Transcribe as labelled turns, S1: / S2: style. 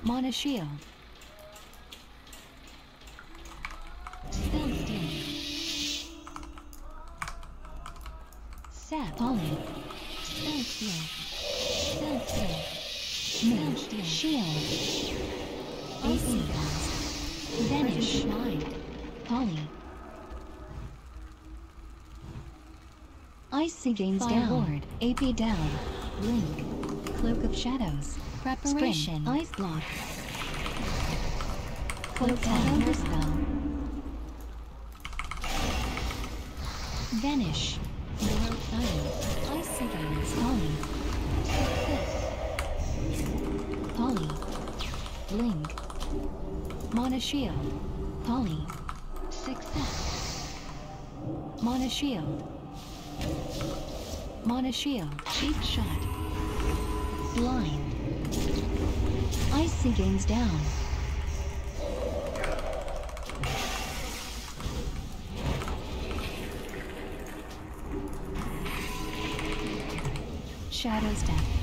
S1: Mana shield. Spell steal. Sap. Poly. Spell steal. Spell steal. Spell steal. Shield. AC cast. Vanish. Mind. Poly. Icy gains down. Ward. AP down. Blink. Cloak of Shadows. Preparation. Spring. Ice block. Cloak counter spell. Vanish. Mirror silence. Icy gains. Poly. Success. Poly. Blink. Mana shield. Poly. Success. Mana shield. Mana shield. Cheap shot. Blind. Icy gains down. Shadow step.